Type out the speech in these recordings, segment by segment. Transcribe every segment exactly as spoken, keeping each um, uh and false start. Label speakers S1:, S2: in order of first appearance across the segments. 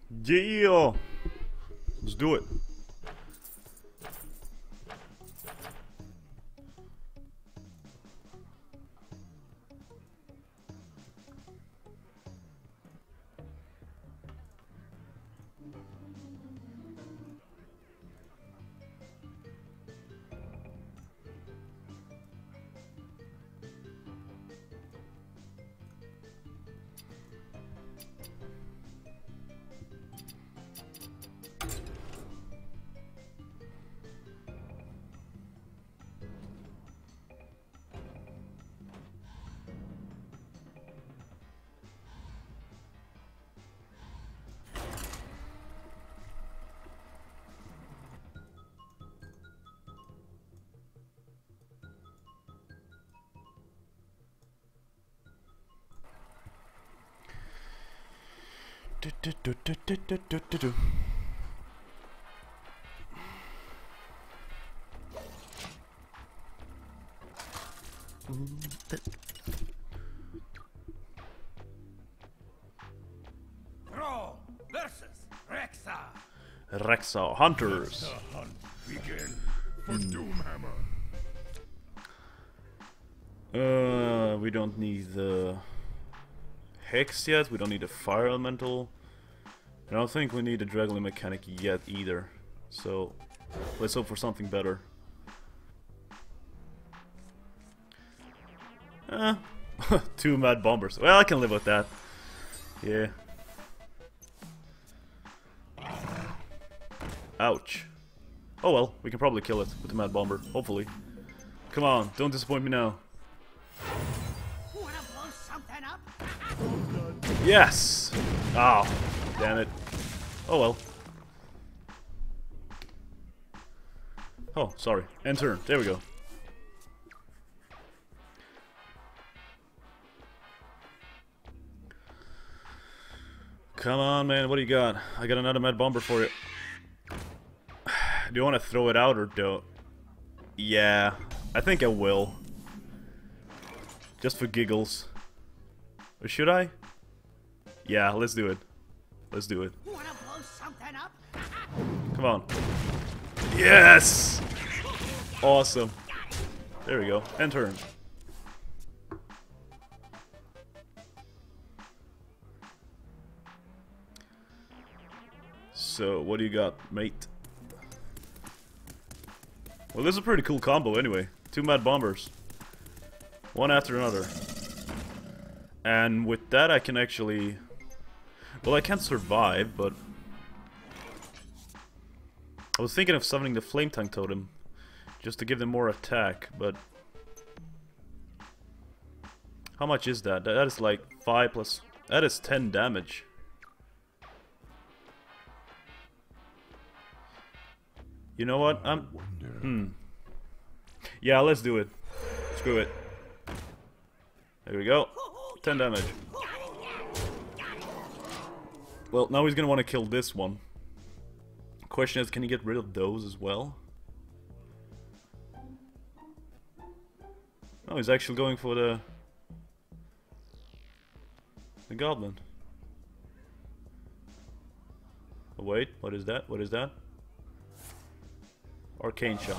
S1: Yeah! Let's do it. Do, do, do, do, do, do, do, do, do.
S2: Thrall versus Rexa.
S1: Rexa Hunters.
S2: The hunt begin for Doomhammer.
S1: Uh, we don't need the Hex yet. We don't need a Fire Elemental. I don't think we need a Dragon mechanic yet either. So let's hope for something better. Uh, two Mad Bombers. Well, I can live with that. Yeah. Ouch. Oh well, we can probably kill it with the Mad Bomber, hopefully. Come on, don't disappoint me now.
S3: Wanna blow something up?
S1: Yes! Oh, damn it. Oh well. Oh, sorry. End turn. There we go. Come on, man. What do you got? I got another Mad Bomber for you. Do you want to throw it out or don't? Yeah, I think I will. Just for giggles. Or should I? Yeah, let's do it. Let's do it.
S3: Wanna blow something up?
S1: Come on. Yes! Awesome. There we go. End turn. So, what do you got, mate? Well, this is a pretty cool combo anyway. Two Mad Bombers. One after another. And with that I can actually... Well, I can't survive, but... I was thinking of summoning the Flame Tongue Totem. Just to give them more attack, but... How much is that? That is like five plus... That is ten damage. You know what? I'm... Hmm. Yeah, let's do it. Screw it. There we go. ten damage. Well, now he's gonna want to kill this one. Question is, can he get rid of those as well? No, he's actually going for the... The Goblin. Oh, wait, what is that? What is that? Arcane Shot.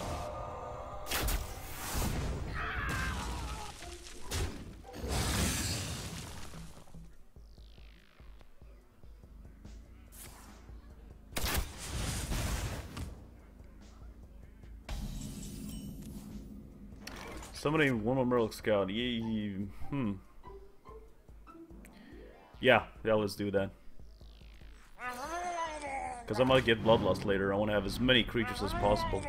S1: Summoning one more Murloc Scout. Ye hmm. Yeah, yeah, let's do that. Because I might get Bloodlust later. I want to have as many creatures as possible.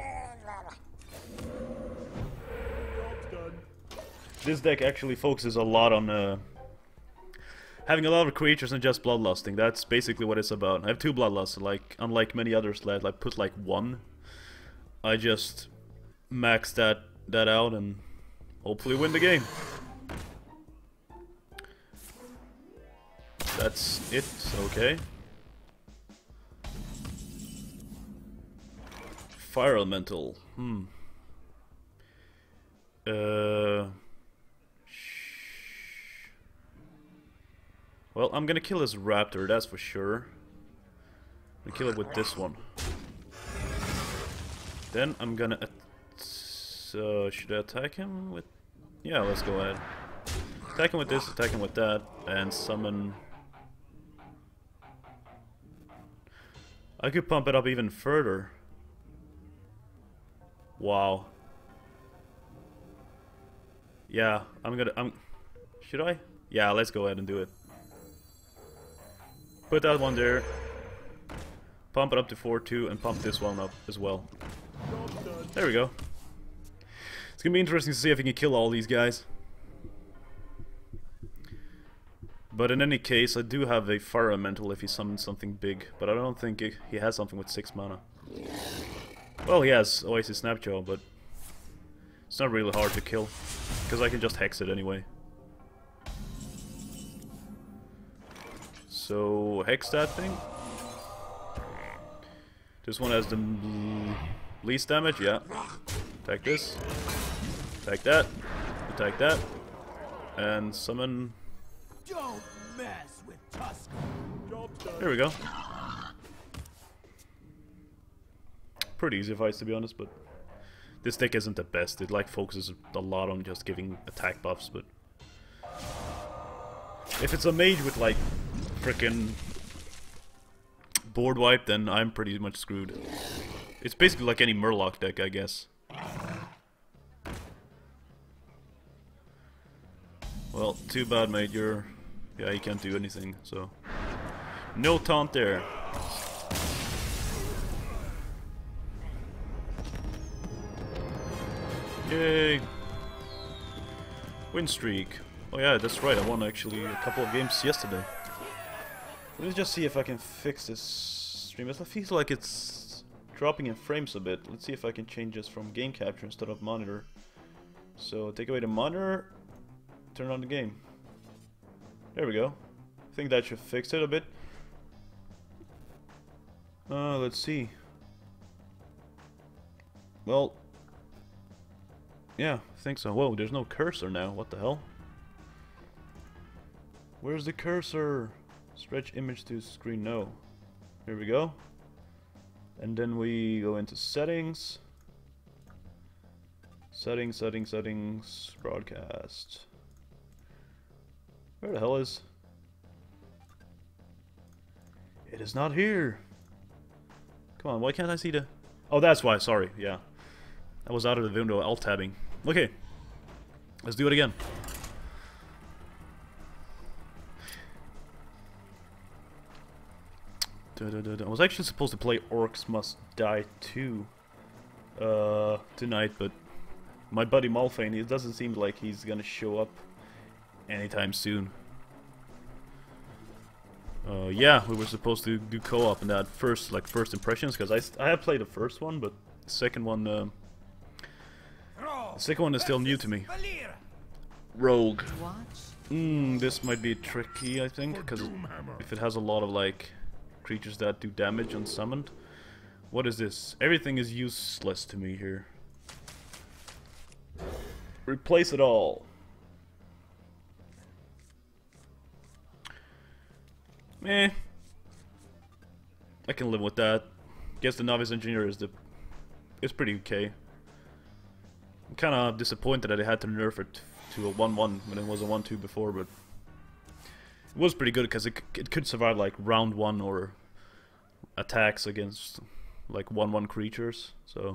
S1: This deck actually focuses a lot on uh, having a lot of creatures and just Bloodlusting. That's basically what it's about. I have two Bloodlusts, like unlike many others that I put like one. I just max that that out and hopefully win the game. That's it, okay. Fire Elemental, hmm. Uh... Well, I'm gonna kill this raptor, that's for sure. We kill it with this one. Then I'm gonna... At uh, should I attack him with... Yeah, let's go ahead. Attack him with this, attack him with that, and summon... I could pump it up even further. Wow. Yeah, I'm gonna... I'm... Should I? Yeah, let's go ahead and do it. Put that one there. Pump it up to four two and pump this one up as well. There we go. It's gonna be interesting to see if he can kill all these guys. But in any case, I do have a Fire Elemental if he summons something big, but I don't think he, he has something with six mana. Well, he has Oasis Snapjaw, but it's not really hard to kill, because I can just hex it anyway. So, hex that thing. This one has the least damage, yeah. Attack this. Attack that. Attack that. And summon...
S3: Don't mess with Tusk.
S1: There we go. Pretty easy fights, to be honest, but this deck isn't the best. It like focuses a lot on just giving attack buffs, but if it's a mage with like frickin' board wipe, then I'm pretty much screwed. It's basically like any Murloc deck, I guess. Well, too bad, mate. You're... Yeah, you can't do anything, so... No taunt there. Yay! Win streak. Oh yeah, that's right, I won actually a couple of games yesterday. Let me just see if I can fix this stream. It feels like it's dropping in frames a bit. Let's see if I can change this from game capture instead of monitor. So take away the monitor, turn on the game. There we go. I think that should fix it a bit. Uh, let's see. Well, yeah, I think so. Whoa, there's no cursor now. What the hell? Where's the cursor? Stretch image to screen, no. Here we go. And then we go into settings. Settings, settings, settings, broadcast. Where the hell is... It is not here. Come on, why can't I see the... Oh, that's why, sorry, yeah. I was out of the window alt-tabbing. Okay. Let's do it again. Da, da, da, da. I was actually supposed to play Orcs Must Die two uh, tonight, but my buddy Malphane, it doesn't seem like he's gonna show up anytime soon. Uh, yeah, we were supposed to do co-op in that first, like, first impressions, because I, I have played the first one, but the second one, uh, the second one is still new to me. Rogue. Hmm, this might be tricky, I think, because if it has a lot of, like, creatures that do damage unsummoned. What is this? Everything is useless to me here. Replace it all. Meh. I can live with that. Guess the Novice Engineer is the... It's pretty okay. I'm kind of disappointed that they had to nerf it to a one one when it was a one two before, but... It was pretty good because it, it could survive like round one or attacks against like one one creatures, so...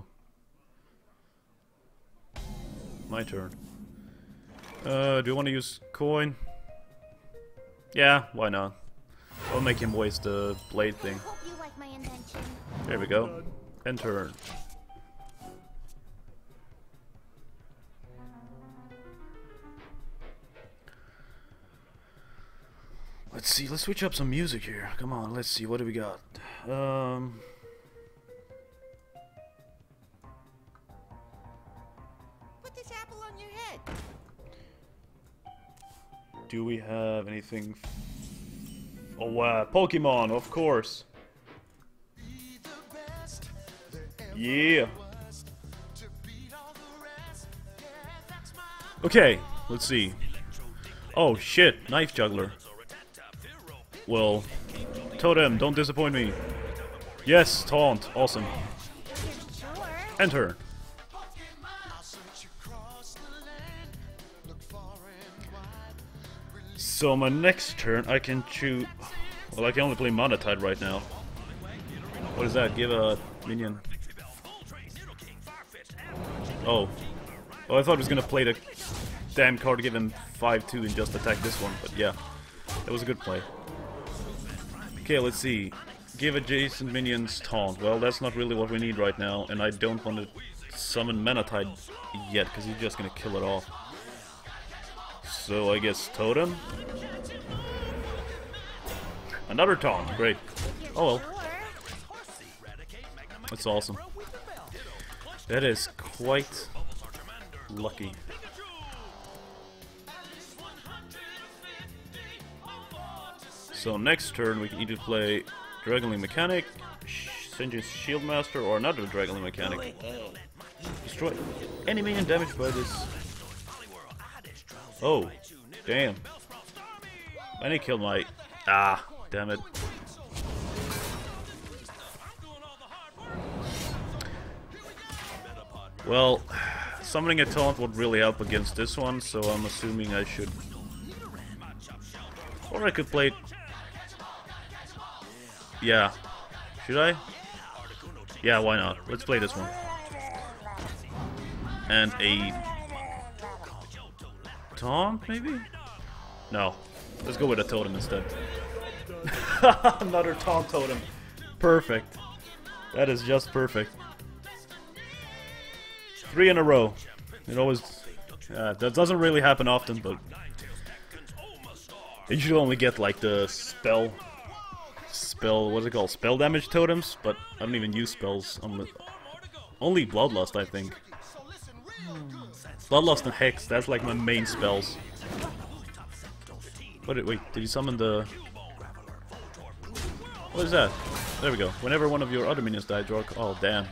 S1: My turn. Uh, do you want to use coin? Yeah, why not? I'll make him waste the blade thing.
S4: Hope you like my invention.
S1: There we go. End turn. Let's see, let's switch up some music here. Come on, let's see, what do we got? Um...
S4: Put this apple on your head.
S1: Do we have anything? F oh, wow, Pokemon, of course. Yeah. Okay, let's see. Oh shit, Knife Juggler. Well, Totem, don't disappoint me. Yes, taunt. Awesome.
S4: Sure.
S1: Enter. So my next turn I can choose... Well, I can only play Mana Tide right now. What is that? Give a minion. Oh. Oh, I thought I was gonna play the damn card to give him five two and just attack this one, but yeah. That was a good play. Okay, let's see. Give adjacent minions taunt. Well, that's not really what we need right now, and I don't want to summon Mana Tide yet, because he's just gonna kill it off. So I guess Totem? Another taunt, great. Oh well. That's awesome. That is quite lucky. So next turn we can either play Dragonling Mechanic, Sinjin's Shield Master, or another Dragonling Mechanic. Destroy any minion damaged by this. Oh, damn. I need to kill my... Ah, damn it. Well, summoning a taunt would really help against this one, so I'm assuming I should... Or I could play... Yeah. Should I? Yeah, why not? Let's play this one. And a... Taunt, maybe? No. Let's go with a totem instead. Another taunt totem. Perfect. That is just perfect. Three in a row. It always... Uh, that doesn't really happen often, but... You should only get like the spell... Spell... What's it called? Spell damage totems? But I don't even use spells. On the, only Bloodlust, I think. Bloodlust and Hex, that's like my main spells. What, wait, did you summon the... What is that? There we go. Whenever one of your other minions die, draw a... Oh, damn.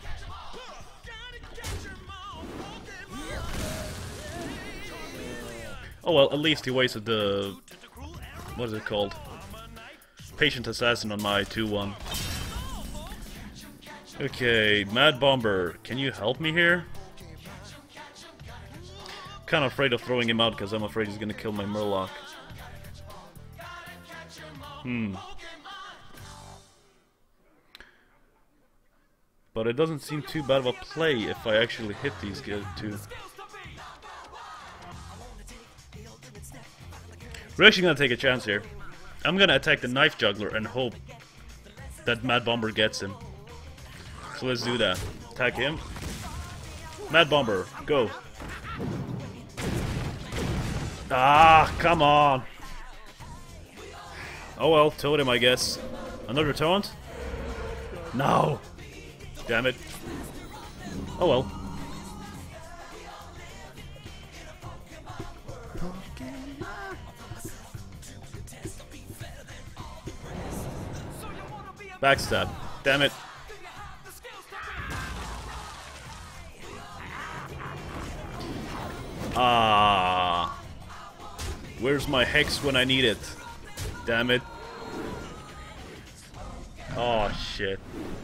S1: Oh well, at least he wasted the... What is it called? Patient Assassin on my two one. Okay, Mad Bomber, can you help me here? Kind of afraid of throwing him out because I'm afraid he's gonna kill my Murloc. Hmm. But it doesn't seem too bad of a play if I actually hit these guys too. We're actually gonna take a chance here. I'm gonna attack the Knife Juggler and hope that Mad Bomber gets him. So let's do that. Attack him. Mad Bomber, go. Ah, come on. Oh well, totem I guess. Another taunt? No. Damn it. Oh well. Backstab. Damn it. Ah. Where's my Hex when I need it? Damn it. Oh shit.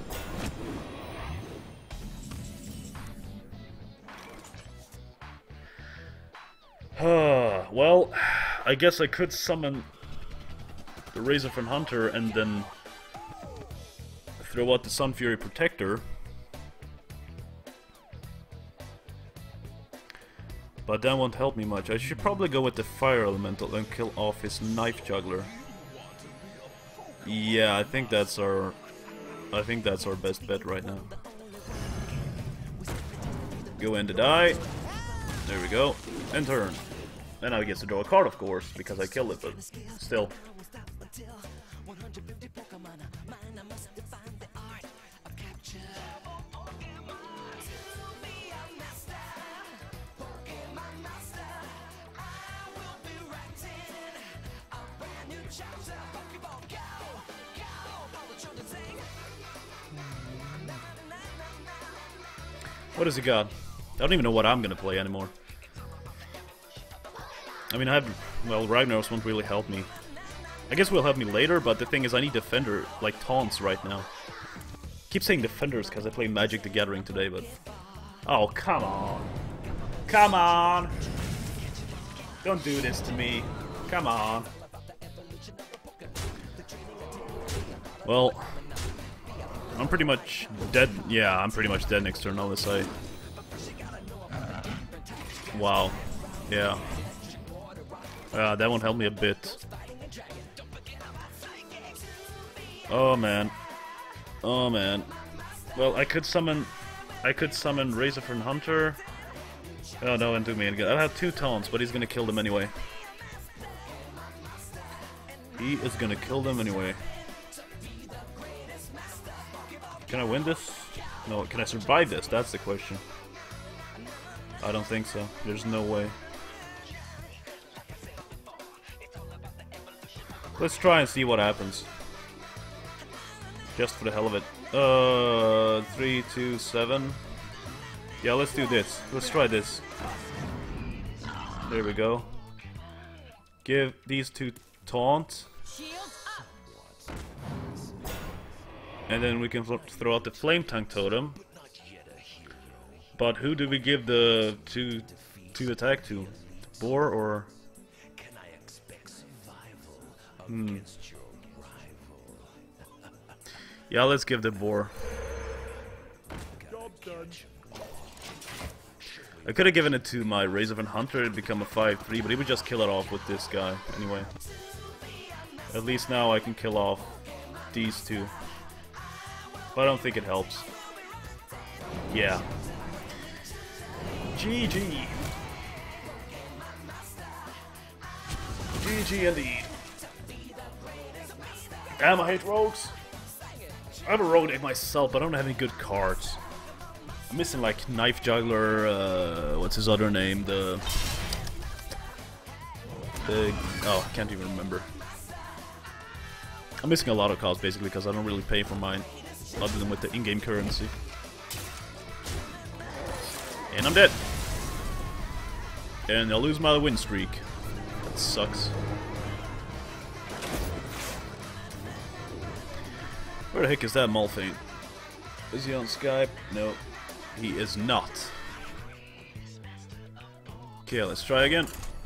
S1: Well, I guess I could summon the Razor from Hunter and then throw out the Sun Fury Protector. But that won't help me much. I should probably go with the Fire Elemental and kill off his Knife Juggler. Yeah, I think that's our... I think that's our best bet right now. Go in to die. There we go. And turn. And I get to draw a card, of course, because I killed it, but still. What does he got? I don't even know what I'm gonna play anymore. I mean, I have... Well, Ragnaros won't really help me. I guess will help me later, but the thing is I need Defender, like, taunts right now. keep saying defenders because I play Magic the Gathering today, but... Oh, come on. Come on! Don't do this to me. Come on. Well... I'm pretty much dead. Yeah, I'm pretty much dead next turn on this side. Wow. Yeah. Uh, that won't help me a bit. Oh man. Oh man. Well, I could summon... I could summon Razorfern Hunter. Oh no, and do me again. I have two taunts, but he's gonna kill them anyway. He is gonna kill them anyway. Can I win this? No, can I survive this? That's the question. I don't think so. There's no way. Let's try and see what happens. Just for the hell of it. Uh, three, two, seven. Yeah, let's do this. Let's try this. There we go. Give these two taunt. And then we can throw out the Flame Tongue Totem. But who do we give the two, two attack to? Boar or... Hmm. Yeah, let's give the Boar. I could have given it to my Razorfern Hunter, it'd become a five three, but he would just kill it off with this guy anyway. At least now I can kill off these two. But I don't think it helps. Yeah. G G. G G indeed. Damn, I hate rogues. I have a rogue deck myself, but I don't have any good cards. I'm missing like Knife Juggler, uh, what's his other name? The... The... Oh, I can't even remember. I'm missing a lot of cards basically because I don't really pay for mine. Other than with the in-game currency. And I'm dead. And I'll lose my win streak. That sucks. Where the heck is that Malphane? Is he on Skype? No, he is not. Okay, let's try again.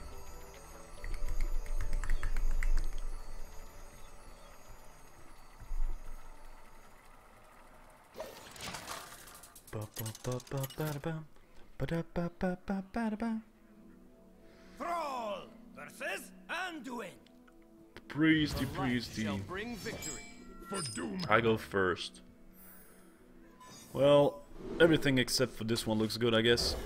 S3: Thrall versus Anduin.
S1: Priesty, priesty.
S3: Bring victory.
S2: For Doom.
S1: I go first. Well, everything except for this one looks good, I guess.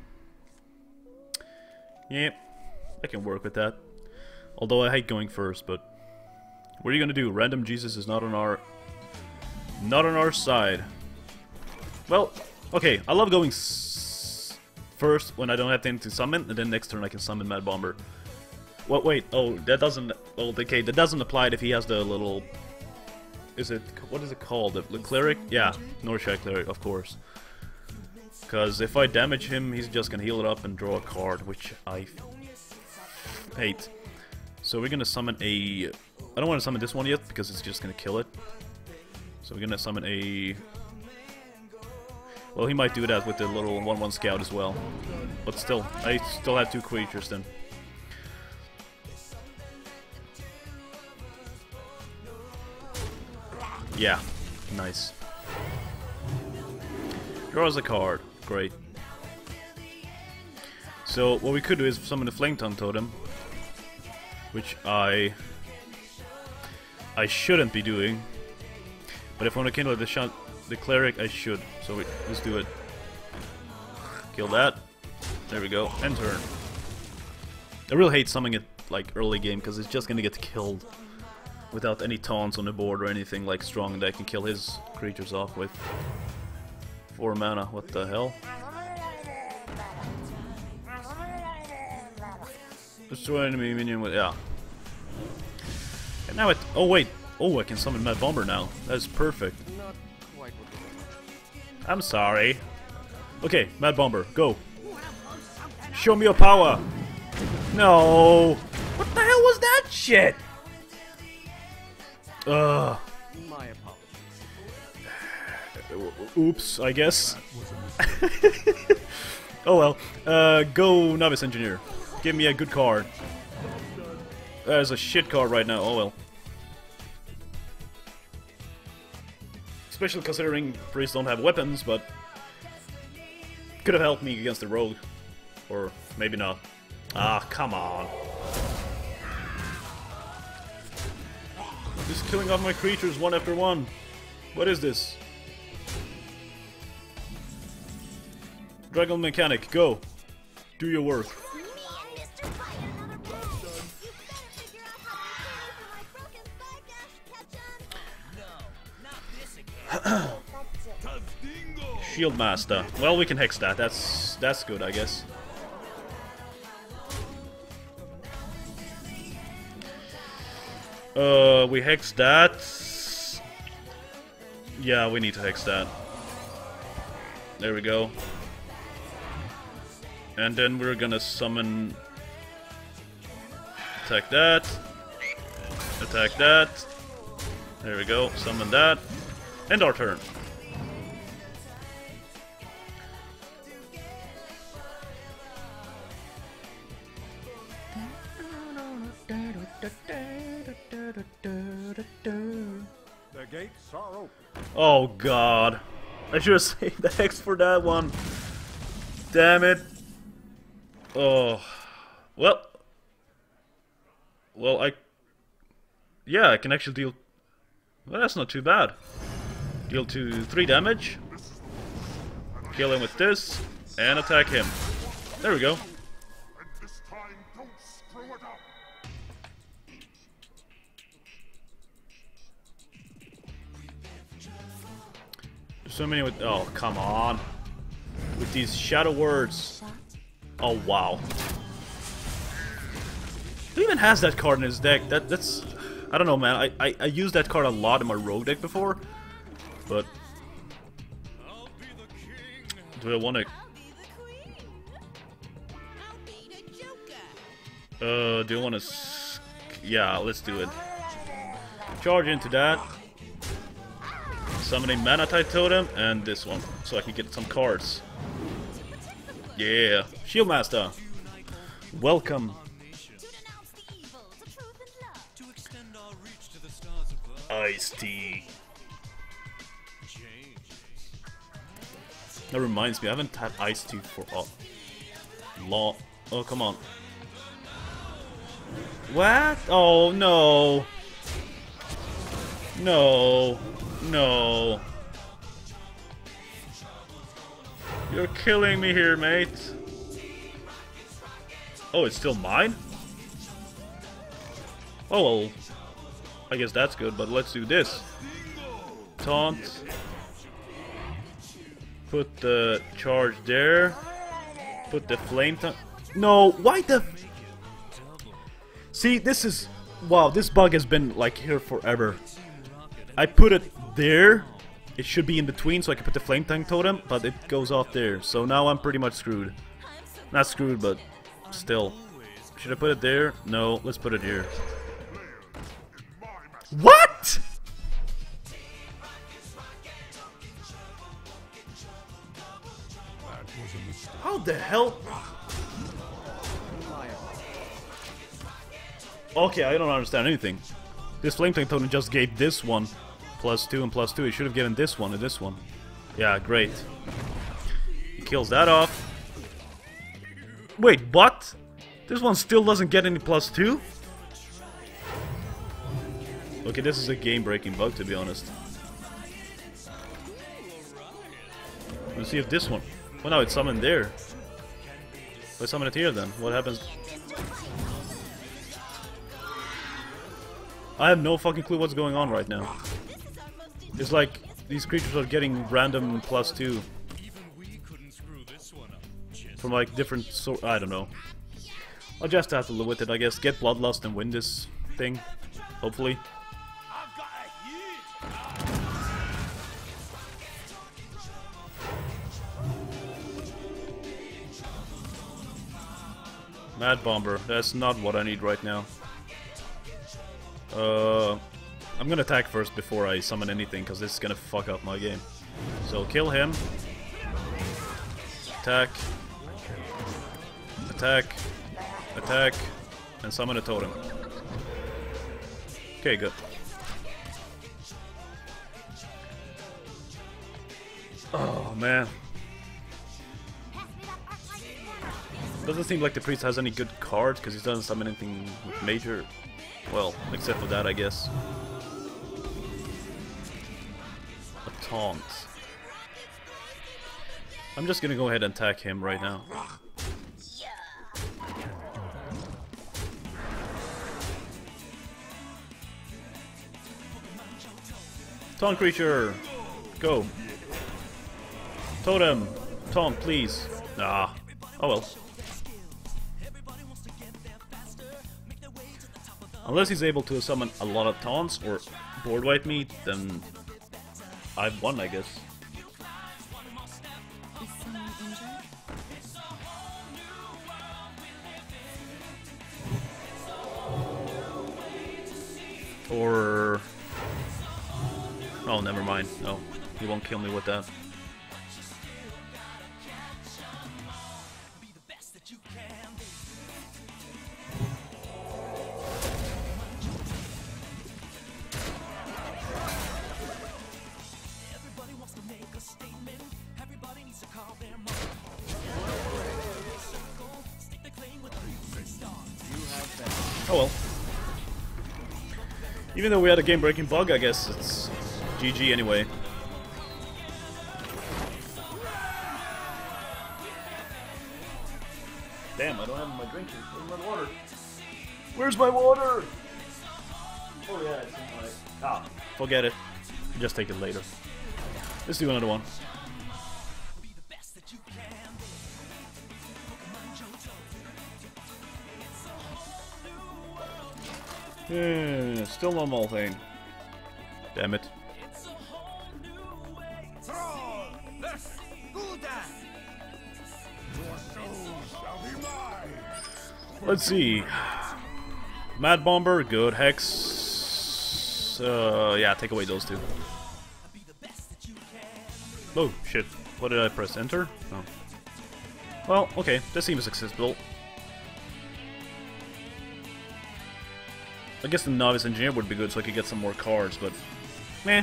S1: Yep, I can work with that. Although I hate going first, but what are you gonna do? Random Jesus is not on our, not on our side. Well, okay, I love going s first when I don't have anything to summon, and then next turn I can summon Mad Bomber. What? Wait, oh, that doesn't. Oh, okay, that doesn't apply if he has the little. Is it, what is it called? The, the cleric? Yeah, Northshire cleric, of course. Because if I damage him, he's just gonna heal it up and draw a card, which I hate. So we're gonna summon a... I don't want to summon this one yet, because it's just gonna kill it. So we're gonna summon a... Well, he might do that with the little one one scout as well. But still, I still have two creatures then. Yeah, nice. Draws a card. Great. So what we could do is summon the Flame Tongue Totem, which I I shouldn't be doing. But if I want to kindle the shot, the cleric, I should. So we, let's do it. Kill that. There we go. End turn. I really hate summoning it like early game because it's just gonna get killed without any taunts on the board or anything like strong that I can kill his creatures off with. Four mana. What the hell? Destroy enemy minion with yeah. And now it. Oh wait. Oh, I can summon Mad Bomber now. That's perfect. I'm sorry. Okay, Mad Bomber, go. Show me your power. No. What the hell was that shit? Ugh.
S3: My apologies.
S1: oops, I guess. Oh well. Uh, go Novice Engineer. Give me a good card. There's a shit card right now, oh well. Especially considering priests don't have weapons, but could have helped me against the rogue. Or maybe not. Ah, come on. Just killing off my creatures one after one. What is this? Dragon Mechanic, go. Do your work.
S4: Me and Mister Fight another blow. You better figure out how to pay for my broken spyglass catch on.
S1: Shield Master. Well, we can hex that. That's that's good, I guess. Uh, we hex that. Yeah, we need to hex that. There we go. And then we're gonna summon... Attack that. Attack that. There we go. Summon that. End our turn.
S2: The gates are open.
S1: Oh god. I should have saved the hex for that one. Damn it. Oh. Well. Well, I... Yeah, I can actually deal... Well, that's not too bad. Deal to three damage. Kill him with this. And attack him. There we go.
S2: And this time, don't screw it up.
S1: There's so many with... Oh, come on. With these shadow words. Oh, wow. Who even has that card in his deck? That That's... I don't know, man. I, I, I used that card a lot in my rogue deck before. But... Do I want to... Uh, do you want to... Yeah, let's do it. Charge into that. Summoning Manatite Totem, and this one. So I can get some cards. Yeah. Shield Master. Welcome. Ice-T. That reminds me, I haven't had Ice-T for a long... Oh, come on. What? Oh, no. No. No. You're killing me here, mate. Oh, it's still mine? Oh, well. I guess that's good, but let's do this. Taunt. Put the charge there. Put the flame taunt. No, why the... See, this is... Wow, this bug has been, like, here forever. I put it there. It should be in between, so I can put the flame tank totem, but it goes off there. So now I'm pretty much screwed. Not screwed, but still. Should I put it there? No, let's put it here. What?! How the hell? Okay, I don't understand anything. This flame tank totem just gave this one plus two and plus two. It should have given this one and this one. Yeah, great. He kills that off. Wait, what? This one still doesn't get any plus two? Okay, this is a game-breaking bug, to be honest. Let's see if this one... Well, no, it's summoned there. Let's summon it here, then. What happens? I have no fucking clue what's going on right now. It's like these creatures are getting random plus two. From like different sort... I don't know. I'll just have to live with it, I guess. Get Bloodlust and win this thing. Hopefully. Mad Bomber. That's not what I need right now. Uh, I'm gonna attack first before I summon anything, because this is gonna fuck up my game. So kill him. Attack. Attack. Attack. And summon a totem. Okay, good. Oh man. Doesn't seem like the priest has any good cards, because he doesn't summon anything with major. Well, except for that, I guess. A taunt. I'm just gonna go ahead and attack him right now. Taunt creature! Go! Totem! Taunt, please! Ah. Oh well. Unless he's able to summon a lot of taunts or board wipe me, then I've won, I guess.
S4: Is someone injured?
S1: Or... oh, never mind. No, he won't kill me with that. Oh well. Even though we had a game-breaking bug, I guess it's G G anyway. Damn, I don't have my drink here. Where's my water? Where's my water? Oh yeah, it's in my... ah, forget it. Just take it later. Let's do another one. Yeah, still no mole thing. Damn it.
S3: Thrall versus Gul'dan.
S2: Your soul shall be mine.
S1: Let's see. Mad Bomber, good. Hex. Uh, yeah, take away those two. Oh, shit. What did I press? Enter? Oh. Well, okay. This seems accessible. I guess the Novice Engineer would be good so I could get some more cards, but... meh.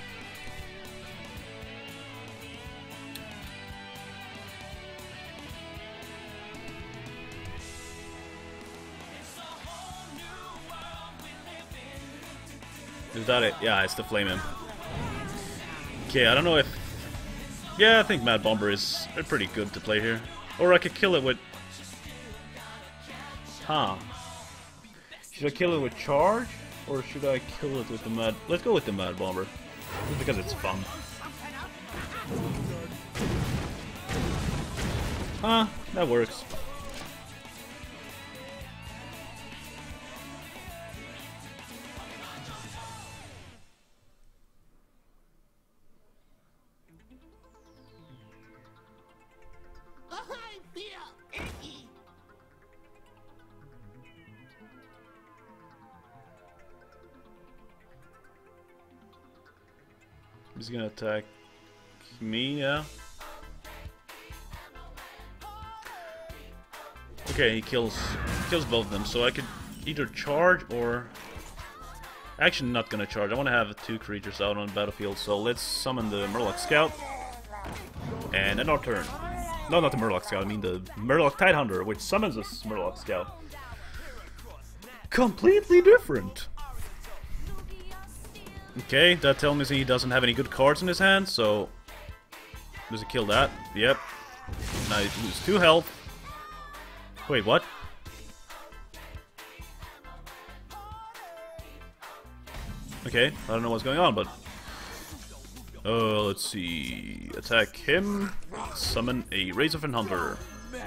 S1: Is that it? Yeah, it's the Flame Imp. Okay, I don't know if... yeah, I think Mad Bomber is pretty good to play here. Or I could kill it with... huh. Should I kill it with Charge? Or should I kill it with the Mad... let's go with the Mad Bomber. Just because it's fun. Huh, that works.
S4: I feel icky.
S1: He's gonna attack me, yeah? Okay, he kills kills both of them, so I could either charge or... actually not gonna charge. I wanna have two creatures out on the battlefield, so let's summon the Murloc Scout. And end our turn. No, not the Murloc Scout, I mean the Murloc Tidehunter, which summons this Murloc Scout. Completely different! Okay, that tells me he doesn't have any good cards in his hand, so... does he kill that? Yep. Now he loses two health. Wait, what? Okay, I don't know what's going on, but... Uh, let's see... attack him, summon a Razorfin Hunter.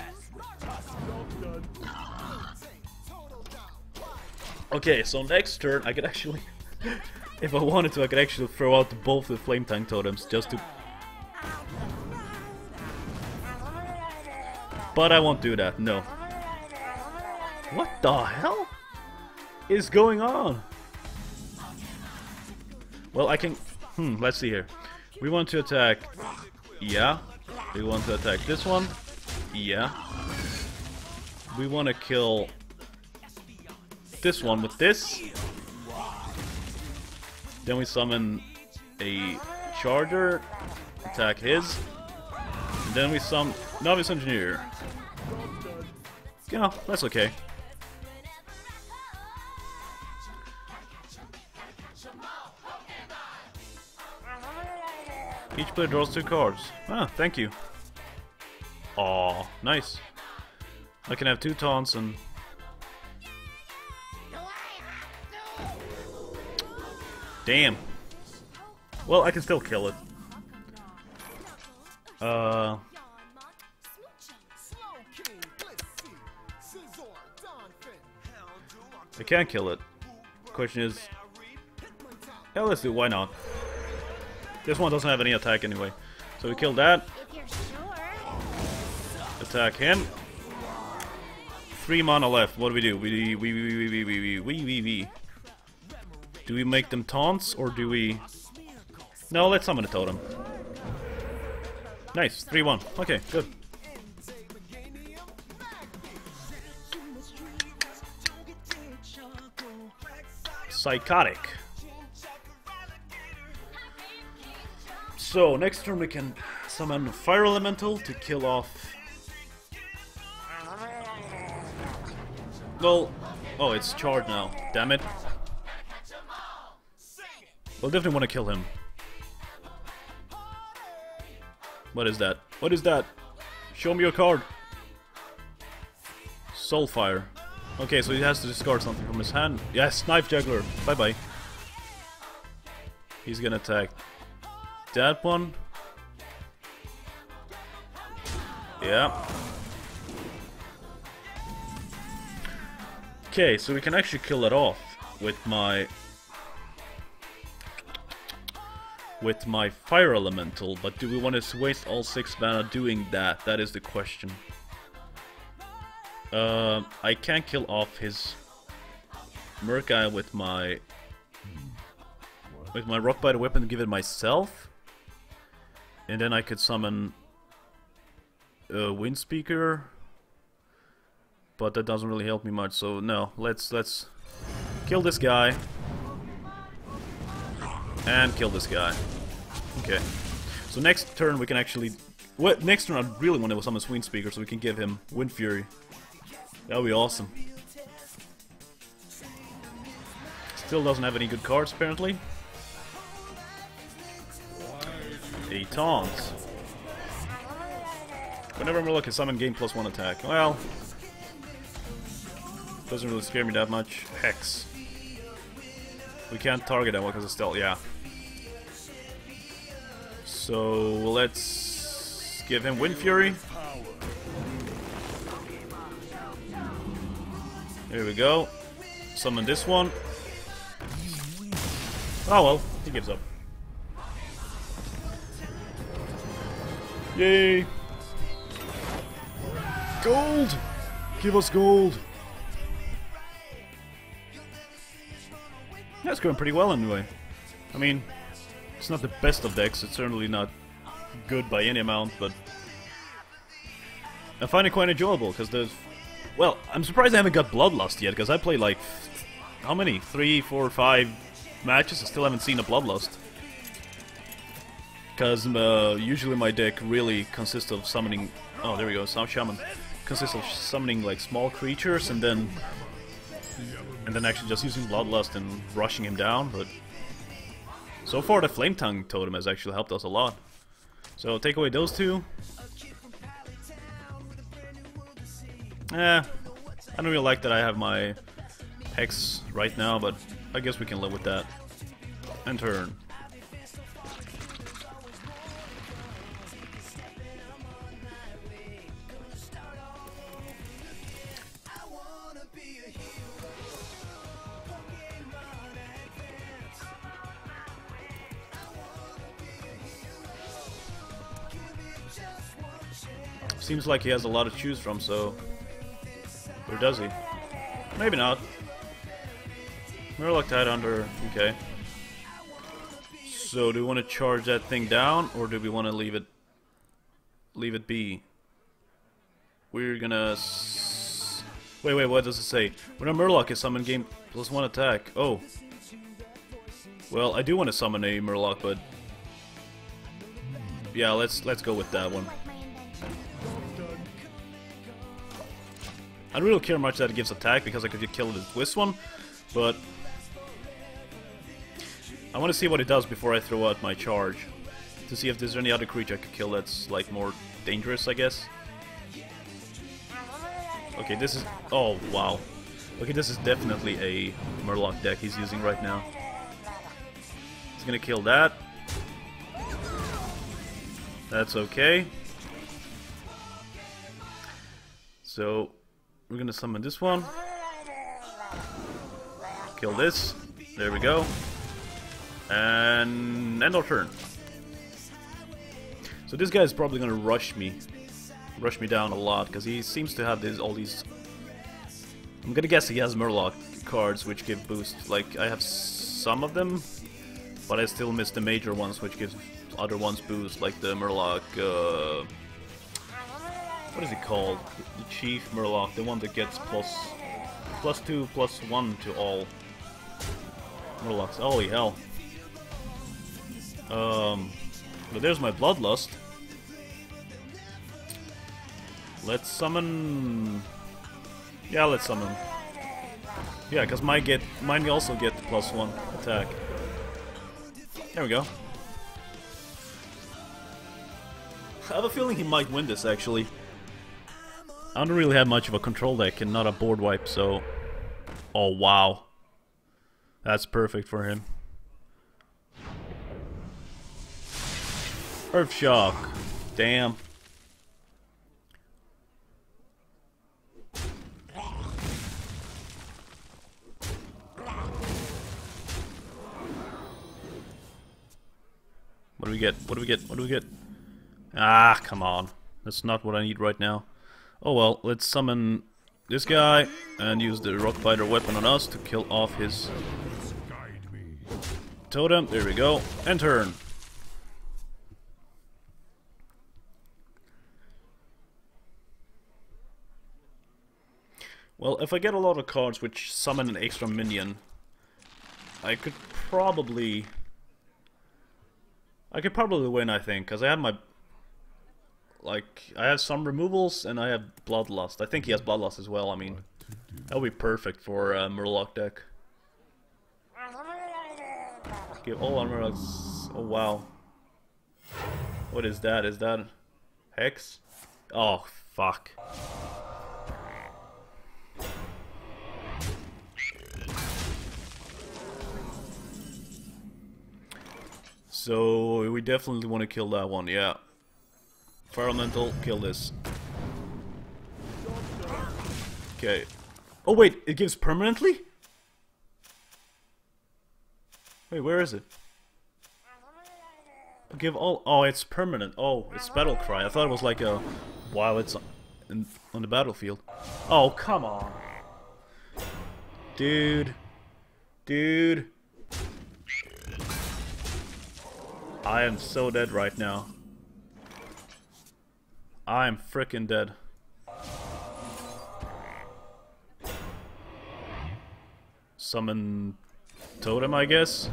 S1: Okay, so next turn I could actually... if I wanted to, I could actually throw out both the Flame Tank totems just to... but I won't do that, no. What the hell is going on? Well, I can... Hmm, let's see here. We want to attack... Yeah. We want to attack this one. Yeah. We want to kill... this one with this. Then we summon a charger. Attack his. And then we summon... Novice Engineer. Yeah, that's okay. Each player draws two cards. Ah, thank you. Aw, nice. I can have two taunts and... Damn. Well, I can still kill it. Uh... I can't kill it. Question is... Yeah, let's do, why not? This one doesn't have any attack anyway. So we kill that.
S4: If you're sure.
S1: Attack him. Three mana left. What do we do? We we we we we we we we we we. Do we make them taunts or do we? No, let's summon a totem. Nice, three one. Okay, good. Psychotic. So, next turn we can summon Fire Elemental to kill off... Well... Oh, it's charged now. Damn it. We'll definitely want to kill him. What is that? What is that? Show me your card. Soulfire. Okay, so he has to discard something from his hand. Yes, Knife Juggler. Bye-bye. He's gonna attack that one. Yeah. Okay, so we can actually kill it off with my with my Fire Elemental, but do we want to waste all six mana doing that? That is the question. Uh, I can't kill off his Murkai with my with my Rockbite weapon and give it myself, and then I could summon a Windspeaker, but that doesn't really help me much. So no, let's let's kill this guy and kill this guy. Okay. So next turn we can actually. What next turn I really want to summon Windspeaker so we can give him Wind Fury. That would be awesome. Still doesn't have any good cards, apparently. A taunt. Whenever I'm looking, summon game plus one attack. Well, doesn't really scare me that much. Hex. We can't target that one because it's stealth, yeah. So let's give him Wind Fury. There we go. Summon this one. Oh well, he gives up. Yay! Gold! Give us gold! That's going pretty well anyway. I mean, it's not the best of decks, it's certainly not good by any amount, but I find it quite enjoyable, because there's... Well, I'm surprised I haven't got Bloodlust yet, because I played like... How many? Three, four, five matches? I still haven't seen a Bloodlust. Because uh, usually my deck really consists of summoning... Oh, there we go, Sound Shaman. Consists of summoning like small creatures and then... And then actually just using Bloodlust and rushing him down, but... So far the Flame Tongue Totem has actually helped us a lot. So take away those two. Eh, I don't really like that I have my Hex right now, but I guess we can live with that. And turn. Seems like he has a lot to choose from, so... Or does he? Maybe not. Murloc Tidehunter, okay. So do we want to charge that thing down, or do we want to leave it leave it be? We're gonna s wait wait what does it say? When a Murloc is summoned, game plus one attack. Oh. Well, I do want to summon a Murloc, but yeah, let's let's go with that one. I don't really care much that it gives attack because I could just kill it with this one, but I want to see what it does before I throw out my charge, to see if there's any other creature I could kill that's like more dangerous, I guess. Okay, this is... oh, wow. Okay, this is definitely a Murloc deck he's using right now. He's gonna kill that. That's okay. So, we're gonna summon this one. Kill this. There we go. And end our turn. So this guy is probably gonna rush me, rush me down a lot, because he seems to have this all these. I'm gonna guess he has Murloc cards which give boost. Like I have some of them, but I still miss the major ones which gives other ones boost, like the Murloc. Uh, what is it called? The Chief Murloc, the one that gets plus plus two, plus one to all Murlocs. Holy hell! Um, but there's my Bloodlust. Let's summon. Yeah, let's summon. Yeah, because mine get mine also get plus one attack. There we go. I have a feeling he might win this actually. I don't really have much of a control deck and not a board wipe, so. Oh wow, that's perfect for him. Earth Shock. Damn. What do we get? What do we get? What do we get? Ah, come on. That's not what I need right now. Oh well, let's summon this guy and use the Rockbiter weapon on us to kill off his totem. There we go. And turn. Well, if I get a lot of cards which summon an extra minion, I could probably... I could probably win, I think, because I have my... Like, I have some removals, and I have Bloodlust. I think he has Bloodlust as well, I mean... That would be perfect for a Murloc deck. Give all our Murlocs... Oh, wow. What is that? Is that... Hex? Oh, fuck. So, we definitely want to kill that one, yeah. Fire Elemental, kill this. Okay. Oh wait, it gives permanently? Wait, where is it? Give all... Oh, it's permanent. Oh, it's Battle Cry. I thought it was like a... While it's on, on the battlefield. Oh, come on. Dude. Dude. I am so dead right now. I am frickin' dead. Summon Totem, I guess.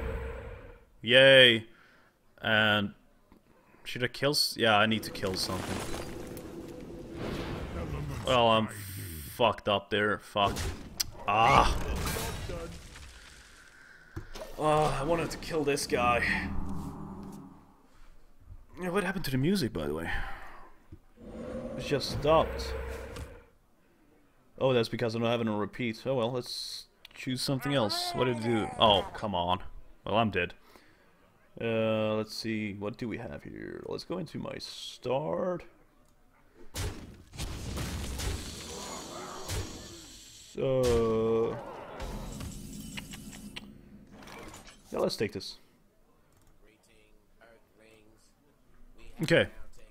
S1: Yay. And should I kill? S yeah, I need to kill something. Well, I'm fucked up there. Fuck. Ah. Oh, I wanted to kill this guy. Yeah, what happened to the music, by the way? It just stopped. Oh, that's because I'm not having a repeat. Oh well, let's choose something else. What did it do? Oh, come on. Well, I'm dead. Uh, let's see. What do we have here? Let's go into my start. So... Yeah, let's take this. Okay.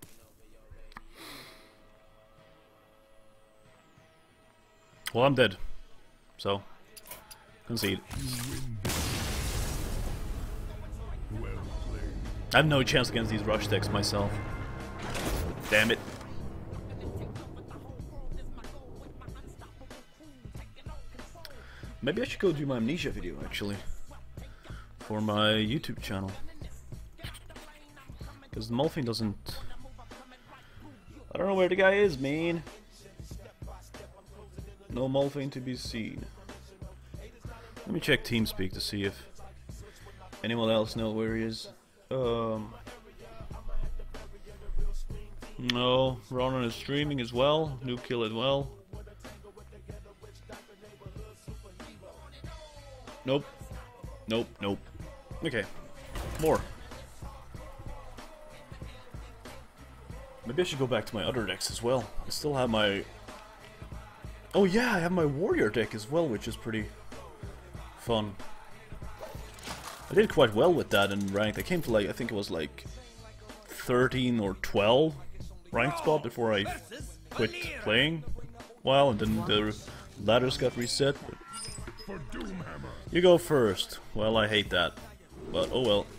S1: Well, I'm dead. So, concede.
S2: Well
S1: I have no chance against these rush decks myself. Damn it. Maybe I should go do my Amnesia video, actually. For my YouTube channel. Because the Molfing doesn't... I don't know where the guy is, man. No Molfing to be seen. Let me check TeamSpeak to see if anyone else knows where he is. Um... No, Ronan is streaming as well. Noob Kill as well. Nope. Nope, nope. Okay. More. Maybe I should go back to my other decks as well. I still have my... Oh yeah, I have my warrior deck as well, which is pretty fun. I did quite well with that in ranked. I came to like, I think it was like thirteen or twelve ranked spot before I quit playing a while, and then the ladders got reset.
S2: For Doomhammer.
S1: You go first. Well, I hate that, but oh well.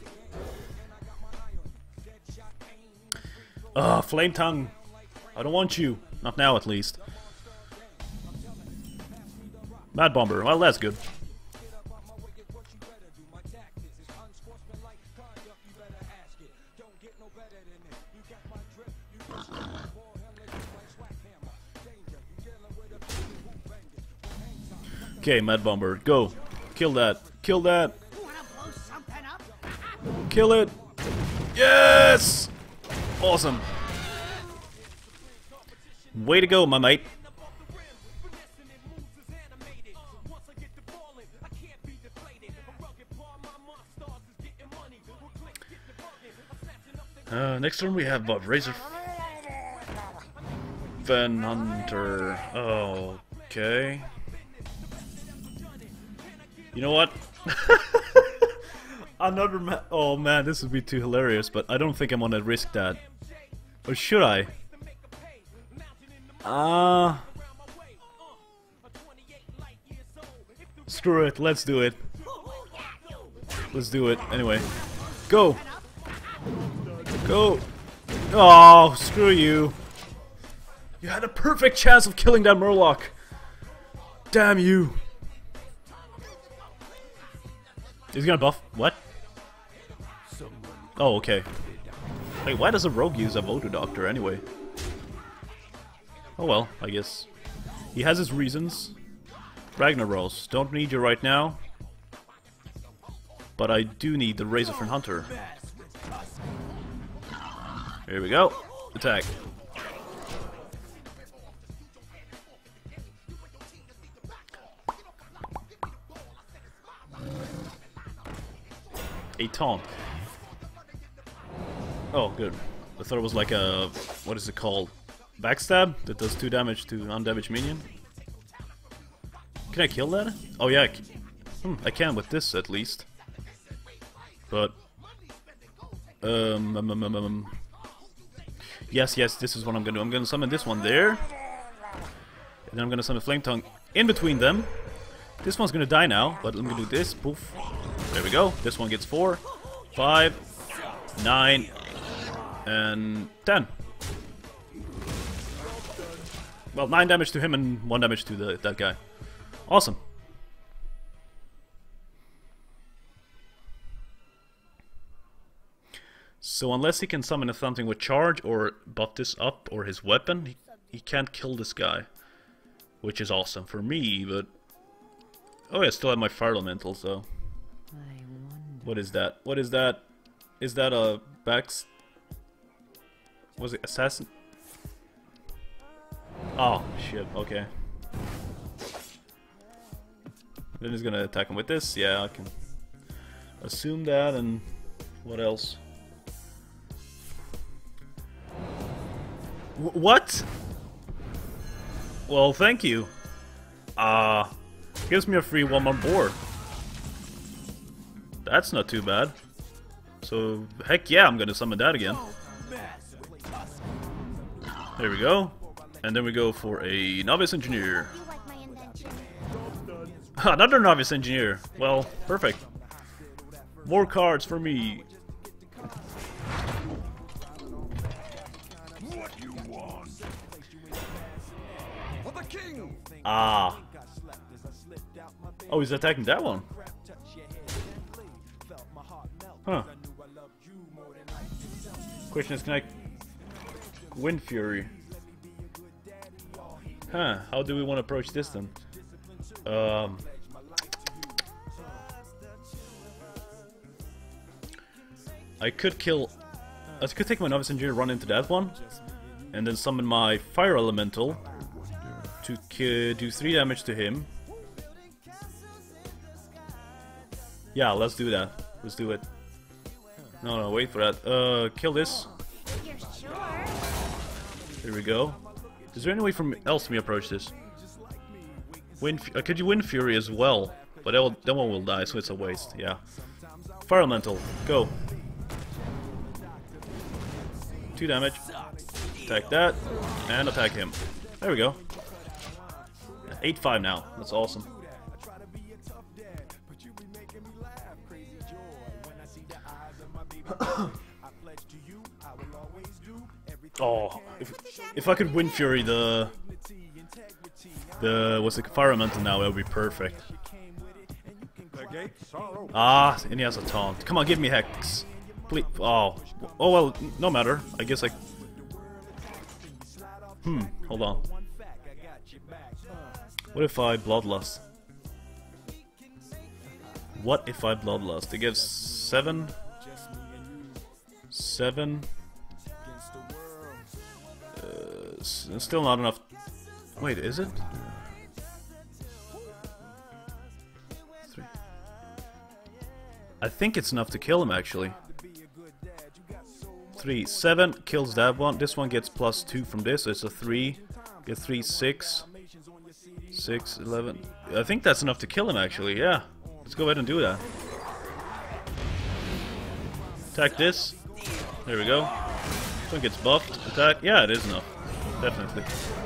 S1: Ah, Flame Tongue. I don't want you. Not now, at least. Mad Bomber. Well, that's good. Okay, Mad Bomber, go. Kill that. Kill that. Kill it. Yes! Awesome. Way to go, my mate. Uh, next turn we have Bob Razor Van Hunter. Oh, okay. You know what? Another ma- oh man, this would be too hilarious, but I don't think I'm gonna risk that. Or should I? Ah. Uh, screw it, let's do it. Let's do it. Anyway. Go! Go! Oh, screw you. You had a perfect chance of killing that Murloc. Damn you. He's gonna buff. What? Oh, okay. Wait, why does a rogue use a Voodoo Doctor anyway? Oh well, I guess. He has his reasons. Ragnaros, don't need you right now. But I do need the Razorfen Hunter. Here we go. Attack. A taunt. Oh, good. I thought it was like a... what is it called? Backstab? That does two damage to undamaged minion? Can I kill that? Oh yeah, I can, hmm, I can with this at least. But... Um, um, um, um, um... Yes, yes, this is what I'm gonna do. I'm gonna summon this one there. And then I'm gonna summon Flame Tongue in between them. This one's gonna die now, but I'm gonna do this. Poof. There we go. This one gets four, five, nine, and ten. Well, nine damage to him and one damage to the that guy. Awesome. So unless he can summon something with charge or buff this up or his weapon, he, he can't kill this guy. Which is awesome for me, but... oh, yeah, I still have my Fire Elemental, so... what is that? What is that? Is that a backs... was it assassin? Oh, shit, okay. Then he's gonna attack him with this? Yeah, I can assume that, and what else? W what? Well, thank you. Ah, uh, gives me a free one on board. That's not too bad. So, heck yeah, I'm gonna summon that again. There we go. And then we go for a Novice Engineer.
S4: You like my invention?
S1: Another Novice Engineer. Well, perfect. More cards for me.
S2: on.
S3: For the king!
S1: Ah. Oh, he's attacking that one. Huh. Question is, can I Wind Fury? Huh, how do we want to approach this then? Um... I could kill... I could take my Novice Engineer, run into that one, and then summon my Fire Elemental to k do three damage to him. Yeah, let's do that. Let's do it. No, no, wait for that. Uh, kill this.
S4: You're sure?
S1: Here we go. Is there any way from else me approach this? Wind, uh, could you Wind Fury as well? But that, will, that one will die, so it's a waste. Yeah. Fire Elemental, go. Two damage. Attack that, and attack him. There we go. eight five now. That's awesome. Oh, if if I could Wind Fury the the what's it, Fire Elemental now, it would be perfect. Ah, and he has a taunt. Come on, give me Hex. Please. Oh, oh well, no matter. I guess I. Hmm. Hold on. What if I Bloodlust? What if I Bloodlust? It gives seven. Seven. Uh, s still not enough. Wait, is it? Three. I think it's enough to kill him actually. Three, seven kills that one. This one gets plus two from this. So it's a three. Get three, six, six, eleven. I think that's enough to kill him actually. Yeah, let's go ahead and do that. Attack this. There we go. This one gets buffed. Attack. Yeah, it is enough. Definitely.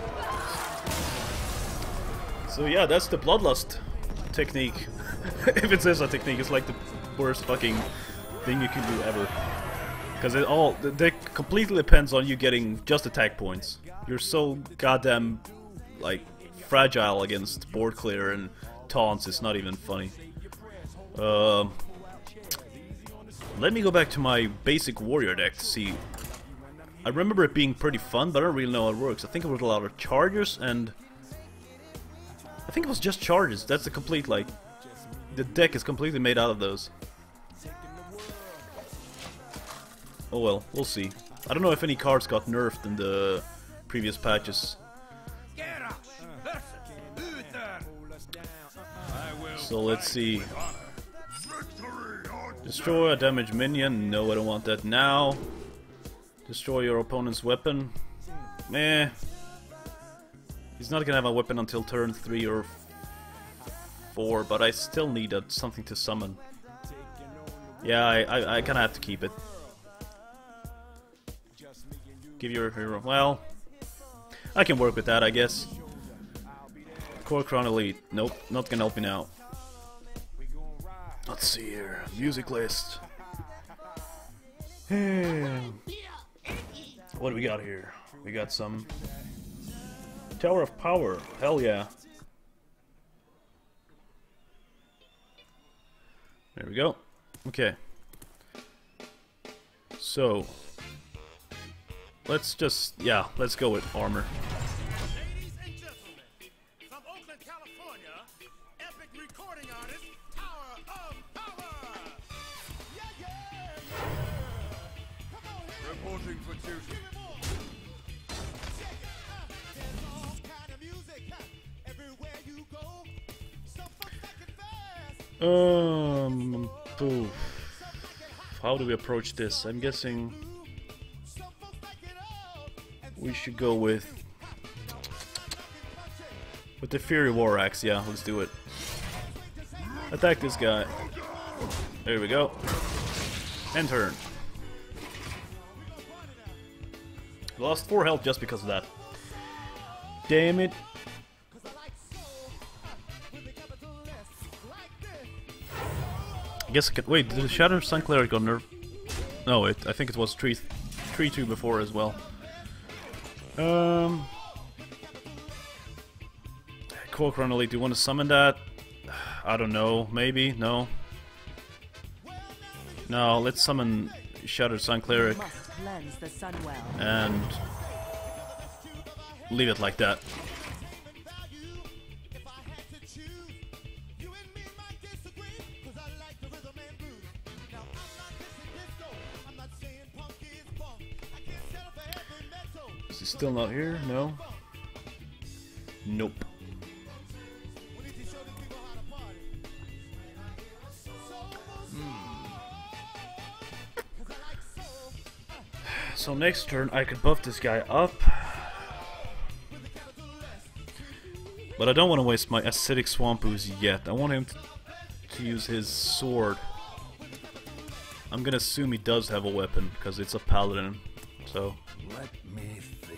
S1: So yeah, that's the Bloodlust technique. If it says a technique, it's like the worst fucking thing you can do ever. Because it all, the deck completely depends on you getting just attack points. You're so goddamn, like, fragile against board clear and taunts, it's not even funny. Um, let me go back to my basic warrior deck to see. I remember it being pretty fun, but I don't really know how it works. I think it was a lot of charges and... I think it was just charges. That's the complete, like... The deck is completely made out of those. Oh well, we'll see. I don't know if any cards got nerfed in the previous patches. So let's see. Destroy a damaged minion. No, I don't want that now. Destroy your opponent's weapon. Meh. He's not gonna have a weapon until turn three or four, but I still need a, something to summon. Yeah, I, I, I kinda have to keep it. Give your hero. Well, I can work with that, I guess. Kor'kron Elite. Nope, not gonna help me now. Let's see here. Music list. What do we got here? We got some Tower of Power. Hell yeah. There we go. Okay. So let's just, yeah, let's go with armor.
S2: Ladies and gentlemen, from Oakland, California, epic recording artist, Tower of Power! Yeah, yeah, yeah! Come on here! Reporting for duty. All kind of music, everywhere you go. Some folks like it fast.
S1: Um, poof. How do we approach this? I'm guessing we should go with with the Fury War Axe. Yeah, let's do it. Attack this guy. There we go. End turn. Lost four health just because of that. Damn it. I guess I could. Wait, did the Shadow Sun Cleric go nerf? No, it. I think it was three, three two before as well. Um, Core Chrono Elite, do you want to summon that? I don't know, maybe, no. No, let's summon Shattered Sun Cleric
S5: Must cleanse the Sunwell.
S1: and leave it like that. Is he still not here? No. Nope. So next turn I could buff this guy up. But I don't want to waste my Acidic Swamp Ooze yet. I want him to, to use his sword. I'm gonna assume he does have a weapon, because it's a paladin. So...
S3: Let me think.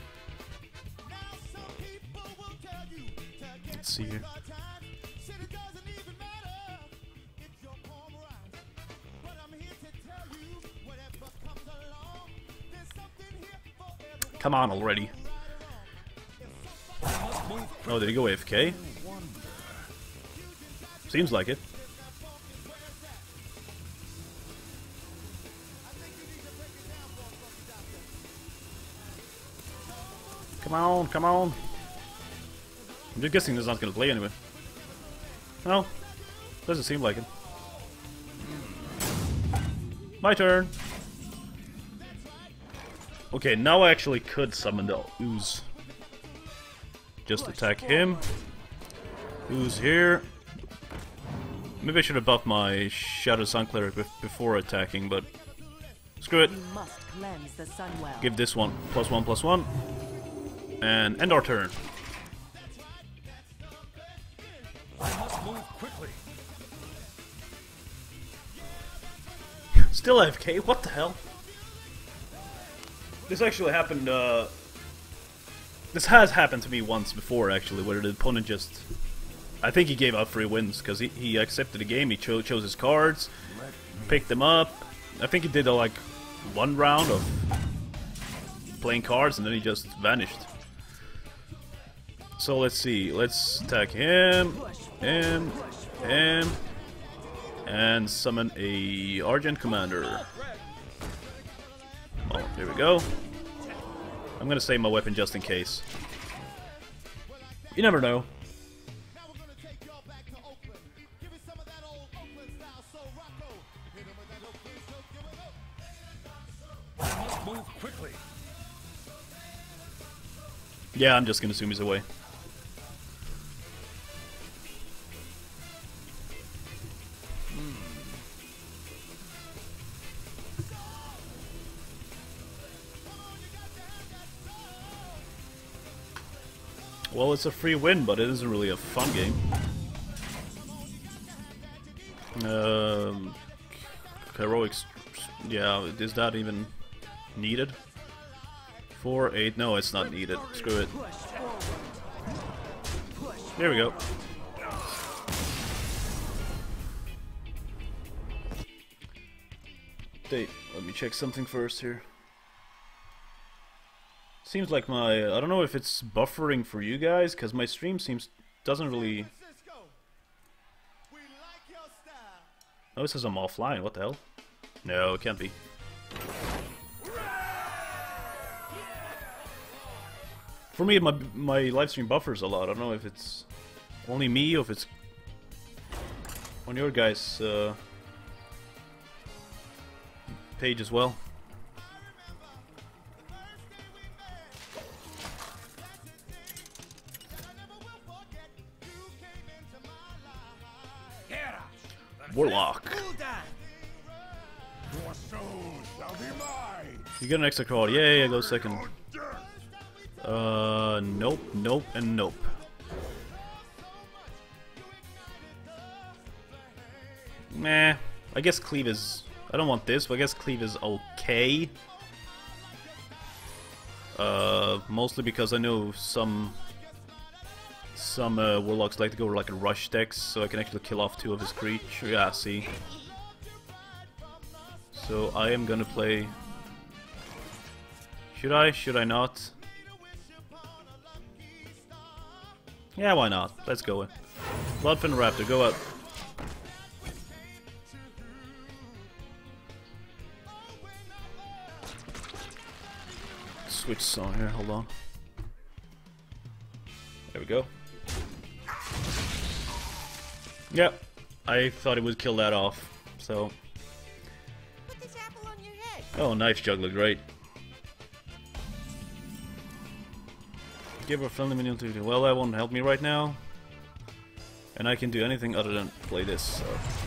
S1: let's see here. Come on already. Oh, did he go A F K? Seems like it. Come on, come on. I'm just guessing he's not gonna play anyway. No, doesn't seem like it. My turn. Okay, now I actually could summon the Ooze. Just attack him. Ooze here. Maybe I should have buffed my Shadow Sun Cleric bef before attacking, but screw it.
S5: You must cleanse the Sunwell.
S1: Give this one plus one plus one. And end our turn.
S3: I must move quickly.
S1: Still A F K? What the hell? This actually happened, uh... this has happened to me once before, actually, where the opponent just... I think he gave out free wins, because he, he accepted the game, he cho chose his cards, picked them up. I think he did, uh, like, one round of playing cards, and then he just vanished. So let's see, let's attack him, him, him, and summon a Argent Commander. Oh, there we go. I'm gonna save my weapon just in case. You never know.
S3: I must move quickly.
S1: Yeah, I'm just gonna assume he's away. Well, it's a free win, but it isn't really a fun game. Um, heroics, yeah, is that even needed? Four, eight, no, it's not needed. Screw it. There we go. Date. Let me check something first here. Seems like my... I don't know if it's buffering for you guys, because my stream seems... doesn't really... Oh, it says I'm offline. What the hell? No, it can't be. For me, my my live stream buffers a lot. I don't know if it's only me or if it's on your guys' uh, page as well. Warlock.
S3: Your soul shall be mine.
S1: You get an extra card. Yay, I go second. Uh, nope, nope, and nope. Meh. I guess Cleave is... I don't want this, but I guess Cleave is okay. Uh, mostly because I know some... Some uh, Warlocks like to go like a rush decks, so I can actually kill off two of his creatures. Yeah, see. So I am gonna play... Should I? Should I not? Yeah, why not? Let's go in. Bloodfin Raptor, go up. Switch song here, hold on. There we go. Yep, I thought it would kill that off, so...
S4: Put this apple on your head.
S1: Oh, Knife Juggler, great. Give a friendly minion to... Well, that won't help me right now. And I can do anything other than play this, so...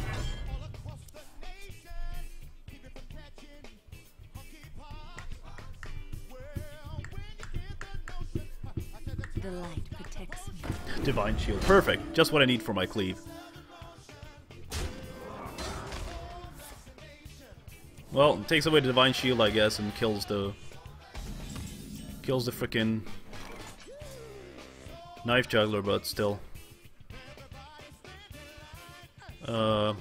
S5: The light protects me.
S1: Divine Shield, perfect. Just what I need for my cleave. Well, it takes away the Divine Shield, I guess, and kills the... Kills the frickin' Knife Juggler, but still. Uh...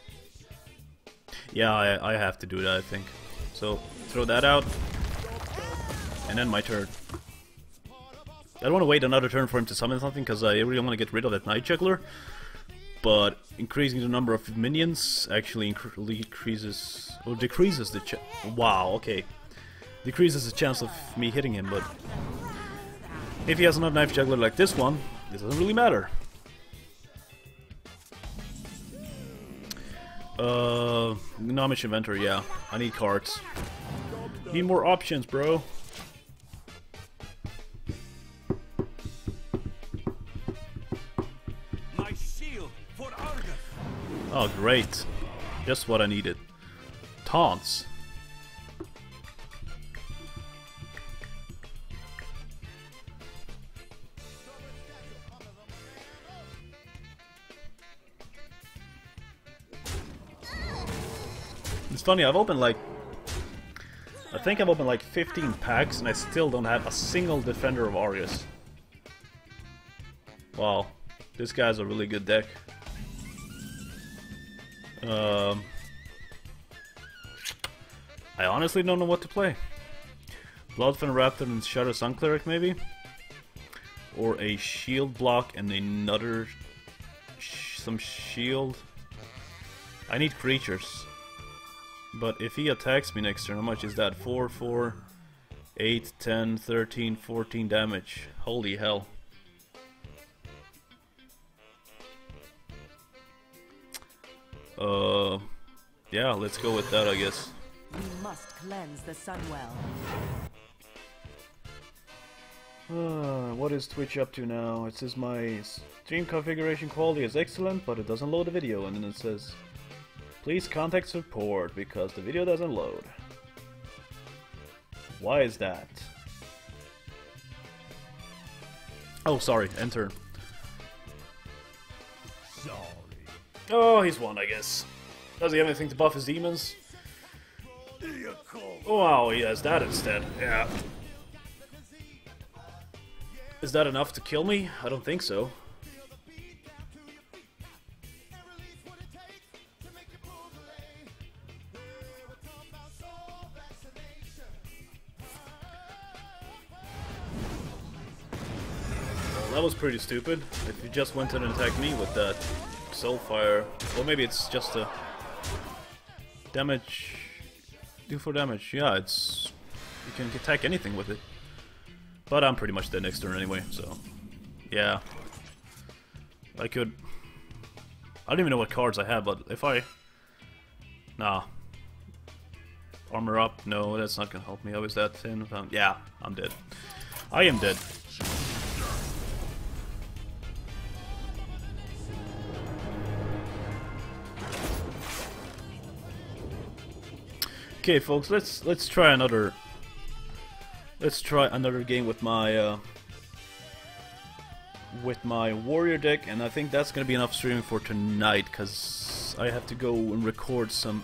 S1: Yeah, I, I have to do that, I think. So, throw that out. And then my turn. I don't want to wait another turn for him to summon something, because I really want to get rid of that Knife Juggler. But increasing the number of minions actually incre increases... or decreases the ch- Wow, okay. Decreases the chance of me hitting him, but... if he has another Knife Juggler like this one, it doesn't really matter. Uh... Gnomish Inventor, yeah. I need cards. Need more options, bro. Oh, great. Just what I needed. Taunts. It's funny, I've opened like... I think I've opened like fifteen packs and I still don't have a single Defender of Arius. Wow. This guy's a really good deck. Um, I honestly don't know what to play. Bloodfin Raptor and Shadow Sun Cleric, maybe? Or a shield block and another... Sh some shield? I need creatures. But if he attacks me next turn, how much is that? four, four, eight, ten, thirteen, fourteen damage. Holy hell. Uh, yeah, let's go with that, I guess.
S5: You must cleanse the Sunwell.
S1: Uh, what is Twitch up to now? It says my stream configuration quality is excellent, but it doesn't load the video, and then it says, please contact support because the video doesn't load. Why is that? Oh, sorry, enter.
S3: Sorry.
S1: Oh, he's won, I guess. Does he have anything to buff his demons? Oh, wow, he has that instead. Yeah. Is that enough to kill me? I don't think so. Well, that was pretty stupid. If you just went in and attacked me with that Soulfire. Well, maybe it's just a damage. Do for damage. Yeah, it's you can attack anything with it. But I'm pretty much dead next turn anyway, so yeah. I could. I don't even know what cards I have, but if I nah armor up, no, that's not gonna help me. How is that thin? Um, yeah, I'm dead. I am dead. Okay, folks, let's let's try another. Let's try another game with my uh, with my warrior deck, and I think that's gonna be enough streaming for tonight, cause I have to go and record some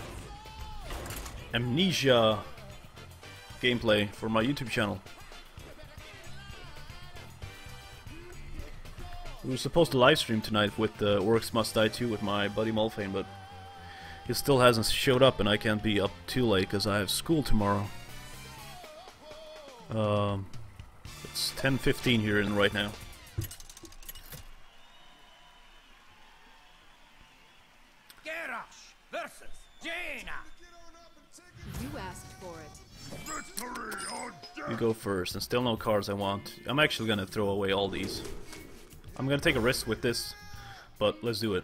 S1: Amnesia gameplay for my YouTube channel. We were supposed to live stream tonight with the uh, Orcs Must Die two with my buddy Molfane, but he still hasn't showed up, and I can't be up too late because I have school tomorrow. Um, it's ten fifteen here and right now. You go first, and still no cards I want. I'm actually gonna throw away all these. I'm gonna take a risk with this, but let's do it.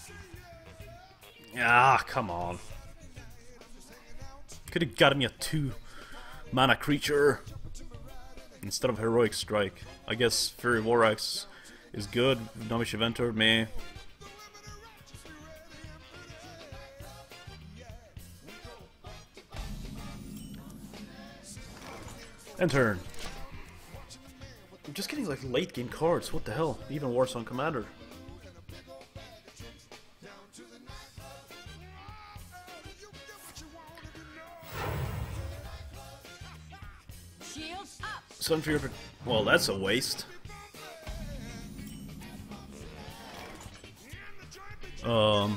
S1: Ah, come on. Could have gotten me a two mana creature instead of Heroic Strike. I guess Fury Vorax is good. Gnomish Inventor, meh. End turn. I'm just getting like late game cards. What the hell? Even worse on Commander.
S5: Shields up.
S1: Sunfear. Well, that's a waste. Um.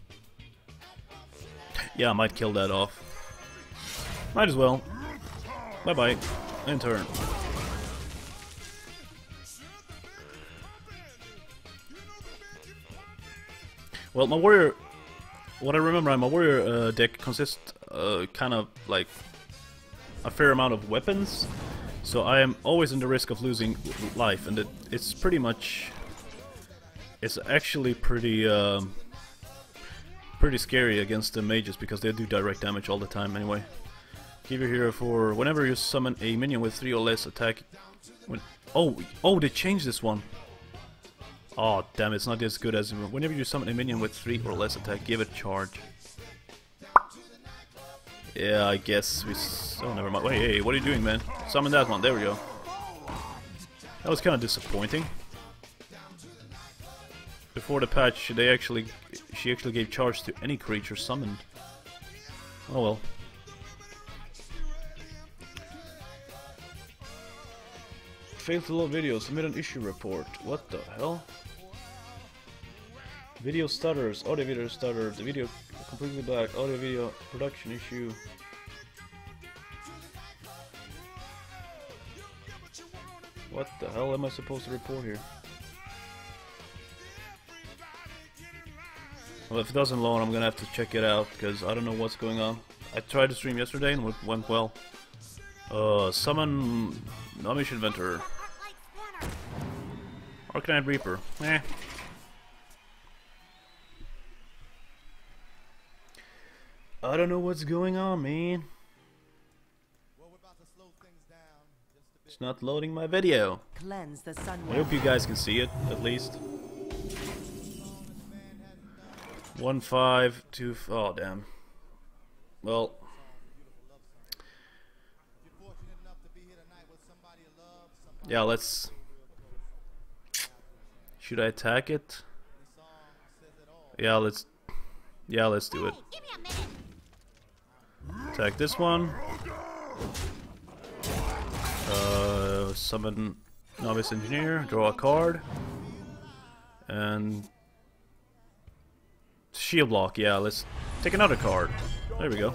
S1: Yeah, I might kill that off. Might as well. Bye bye. End turn. Well, my warrior. What I remember, my warrior uh, deck consists uh, kind of like a fair amount of weapons, so I am always in the risk of losing life, and it, it's pretty much. It's actually pretty. Um, pretty scary against the mages because they do direct damage all the time anyway. Give your hero for whenever you summon a minion with three or less attack. When, oh, oh, they changed this one. Oh, damn, it's not as good as whenever you summon a minion with three or less attack, give it charge. Yeah, I guess we. S oh, never mind. Wait, hey, what are you doing, man? Summon that one. There we go. That was kind of disappointing. Before the patch, they actually, she actually gave charge to any creature summoned. Oh well. Failed to load video, submit an issue report. What the hell? Video stutters, audio video stutter, the video completely black, audio video production issue. What the hell am I supposed to report here? Well, if it doesn't load, I'm gonna have to check it out because I don't know what's going on. I tried to stream yesterday and it went well. Uh, summon Gnomish Inventor. Arcanine Reaper. Eh. I don't know what's going on, man. It's not loading my video.
S5: Cleanse the sun.
S1: I hope you guys can see it, at least. One five two. F oh damn. Well. Yeah, let's. Should I attack it? Yeah, let's. Yeah, let's do it.
S4: Give me a minute.
S1: Attack this one. Uh, summon Novice Engineer. Draw a card. And. Shield block, yeah, let's take another card. There we go.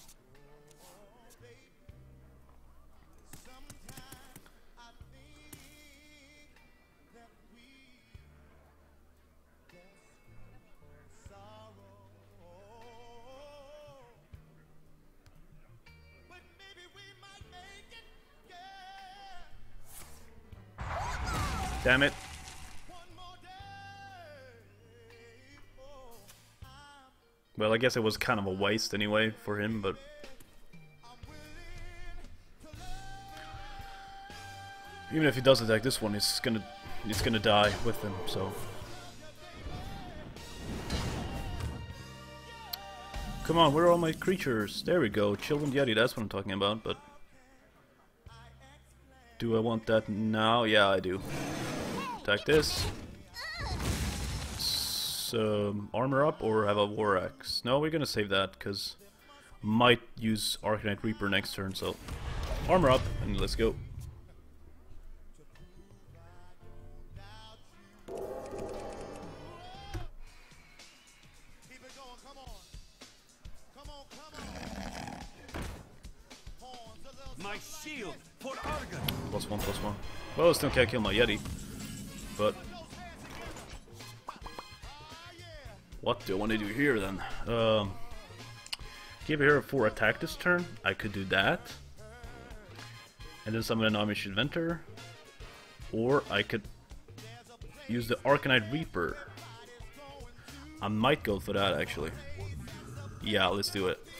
S1: Damn it. Well, I guess it was kind of a waste anyway for him, but... Even if he does attack this one, he's gonna he's gonna die with him, so... Come on, where are all my creatures? There we go, Children Yeti, that's what I'm talking about, but... Do I want that now? Yeah, I do. Attack this. Um, armor up or have a War Axe? No, we're gonna save that because might use Arcanine Reaper next turn. So armor up and let's go.
S3: My shield for Argon.
S1: Plus one, plus one. Well, I still can't kill my Yeti, but. What do I want to do here then? Um, give a hero for attack this turn. I could do that. And then summon an Amish Inventor. Or I could use the Arcanite Reaper. I might go for that actually. Yeah, let's do it.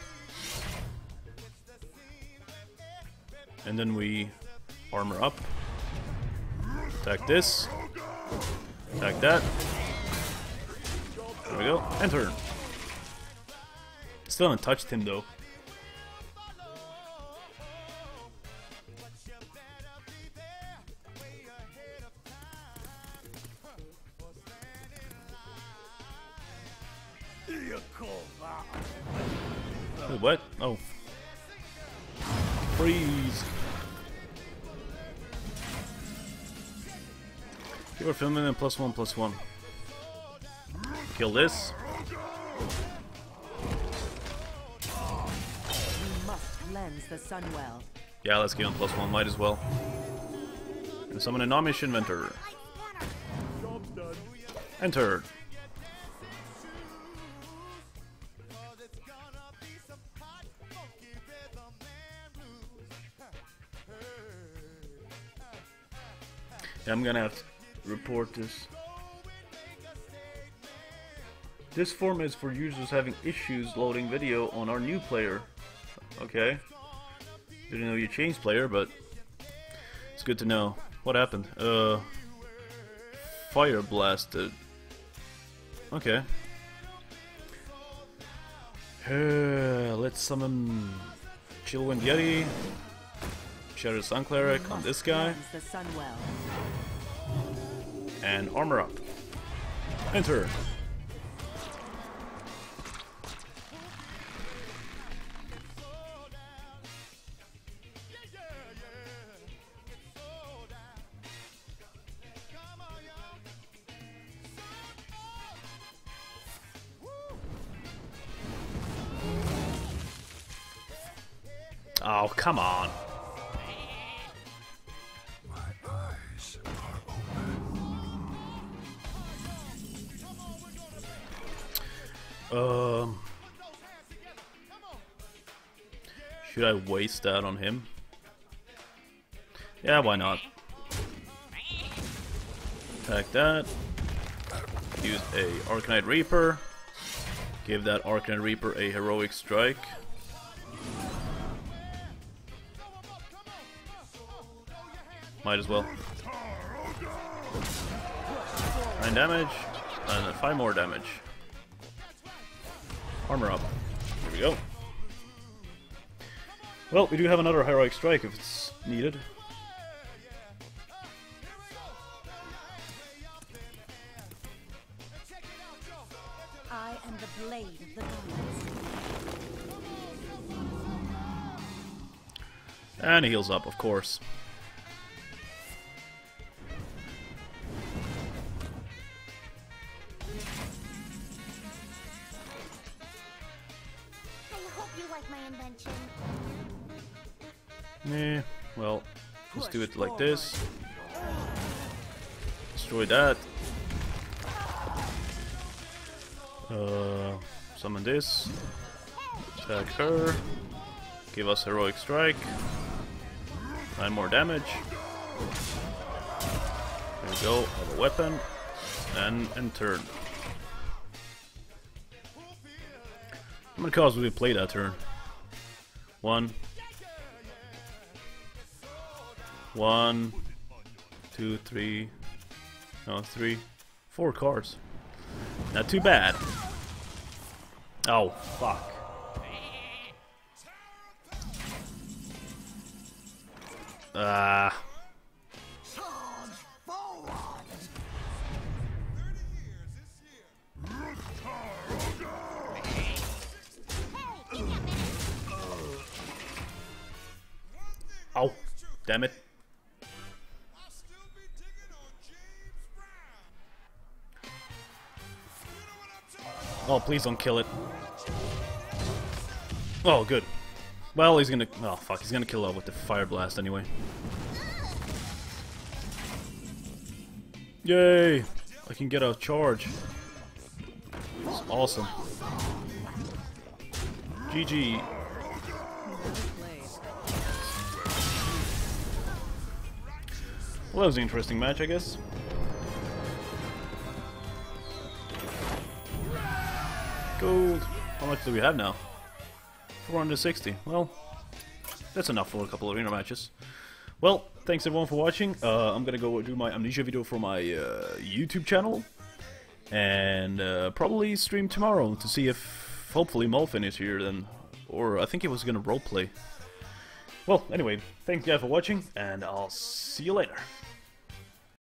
S1: And then we armor up. Attack this. Attack that. There we go. Enter. Still haven't touched him though. Wait, what? Oh. Freeze. You were filming in plus one, plus one. Kill this.
S5: We must cleanse the Sunwell.
S1: Yeah, let's give him plus one, might as well. And summon an Amish Inventor. Entered. Yeah, I'm gonna have to report this. This form is for users having issues loading video on our new player. Okay. Didn't know you changed player, but it's good to know. What happened? Uh, fire blasted. Okay. Uh, let's summon Chillwind Yeti. Shadow Sun Cleric on this guy.
S5: The Sunwell.
S1: And armor up. Enter. Oh, come on. Um, should I waste that on him? Yeah, why not? Attack that. Use a Arcanite Reaper. Give that Arcanite Reaper a heroic strike. Might as well. Nine damage, and then five more damage. Armor up. Here we go. Well, we do have another heroic strike if it's needed.
S4: I am the blade of the gods.
S1: And he heals up, of course.
S4: I hope you like my invention.
S1: Nah, well, just do it like this. Destroy that. Uh, summon this. Attack her. Give us heroic strike. Nine more damage. There we go. Have a weapon. And enter. How many cards will we play that turn? One. One. Two, three. No, three. Four cards. Not too bad. Oh, fuck. Ah. Oh, damn it. Oh, please don't kill it. Oh, good. Well, he's gonna... Oh, fuck. He's gonna kill it with the Fire Blast anyway. Yay! I can get a charge. It's awesome. G G. Well, that was an interesting match, I guess. Gold. How much do we have now? four hundred sixty. Well, that's enough for a couple of arena matches. Well, thanks everyone for watching. Uh, I'm gonna go do my Amnesia video for my uh, YouTube channel. And uh, probably stream tomorrow to see if hopefully Molfin is here then. Or I think he was gonna roleplay. Well, anyway, thanks guys for watching, and I'll see you later.